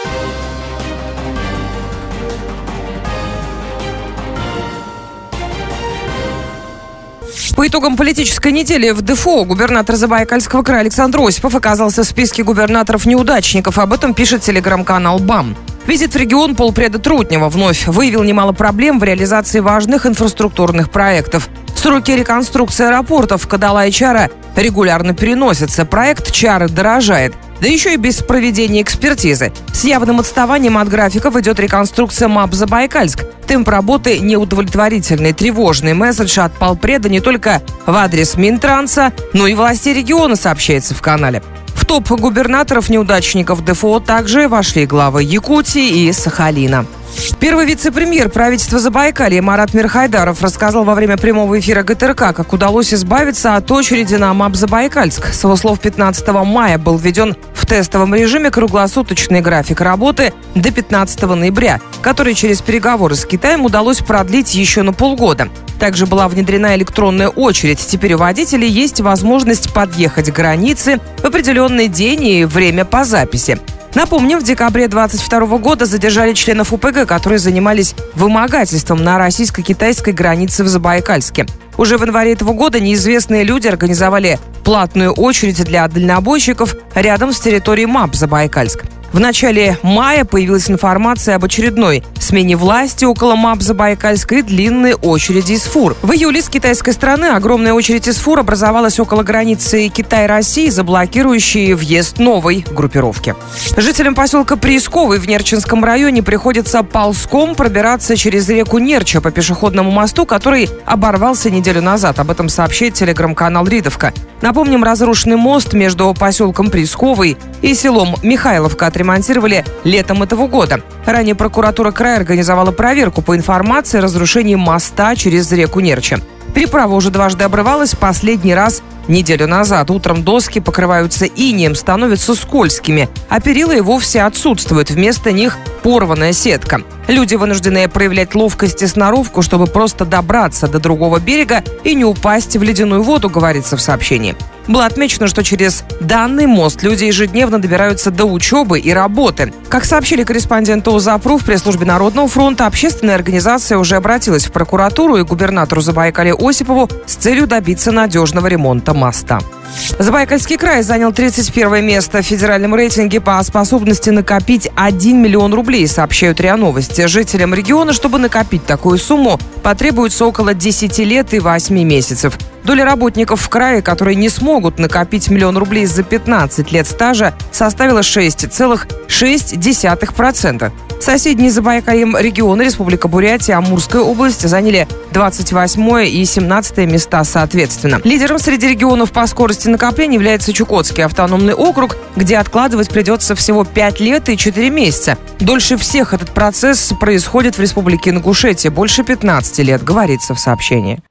По итогам политической недели в ДФО губернатор Забайкальского края Александр Осипов оказался в списке губернаторов-неудачников. Об этом пишет телеграм-канал БАМ. Визит в регион полпреда Трутнева вновь выявил немало проблем в реализации важных инфраструктурных проектов. Сроки реконструкции аэропортов Кадала и Чара регулярно переносятся. Проект Чары дорожает. Да еще и без проведения экспертизы. С явным отставанием от графиков идет реконструкция МАП Забайкальск. Темп работы неудовлетворительный. Тревожный месседж от полпреда не только в адрес Минтранса, но и властей региона, сообщается в канале. В топ губернаторов-неудачников ДФО также вошли главы Якутии и Сахалина. Первый вице-премьер правительства Забайкалья Марат Мирхайдаров рассказал во время прямого эфира ГТРК, как удалось избавиться от очереди на МАП Забайкальск. С его слов, 15 мая был введен в тестовом режиме круглосуточный график работы до 15 ноября, который через переговоры с Китаем удалось продлить еще на полгода. Также была внедрена электронная очередь. Теперь у водителей есть возможность подъехать к границе в определенный день и время по записи. Напомним, в декабре 2022 года задержали членов УПГ, которые занимались вымогательством на российско-китайской границе в Забайкальске. Уже в январе этого года неизвестные люди организовали платную очередь для дальнобойщиков рядом с территорией МАП Забайкальск. В начале мая появилась информация об очередной смене власти около МАП Забайкальска и длинной очереди из фур. В июле с китайской стороны огромная очередь из фур образовалась около границы Китай-России, заблокирующей въезд новой группировки. Жителям поселка Приисковый в Нерчинском районе приходится ползком пробираться через реку Нерча по пешеходному мосту, который оборвался неделю назад. Об этом сообщает телеграм-канал «Ридовка». Напомним, разрушенный мост между поселком Приисковый и селом Михайловка отремонтировали летом этого года. Ранее прокуратура края организовала проверку по информации о разрушении моста через реку Нерча. Переправа уже дважды обрывалась, последний раз неделю назад. Утром доски покрываются инеем, становятся скользкими, а перила и вовсе отсутствуют. Вместо них порванная сетка. Люди вынуждены проявлять ловкость и сноровку, чтобы просто добраться до другого берега и не упасть в ледяную воду, говорится в сообщении. Было отмечено, что через данный мост люди ежедневно добираются до учебы и работы. Как сообщили корреспонденты УЗАПРУ, в пресс-службе Народного фронта общественная организация уже обратилась в прокуратуру и губернатору Забайкалья Осипову с целью добиться надежного ремонта моста. Забайкальский край занял 31 место в федеральном рейтинге по способности накопить 1 миллион рублей, сообщают РИА Новости. Жителям региона, чтобы накопить такую сумму, потребуется около 10 лет и 8 месяцев. Доля работников в крае, которые не смогут накопить миллион рублей за 15 лет стажа, составила 6,6%. Соседние с Забайкальем регионы Республика Бурятия и Амурская область заняли 28 и 17 места соответственно. Лидером среди регионов по скорости накопления является Чукотский автономный округ, где откладывать придется всего 5 лет и 4 месяца. Дольше всех этот процесс происходит в Республике Ингушетия, больше 15 лет, говорится в сообщении.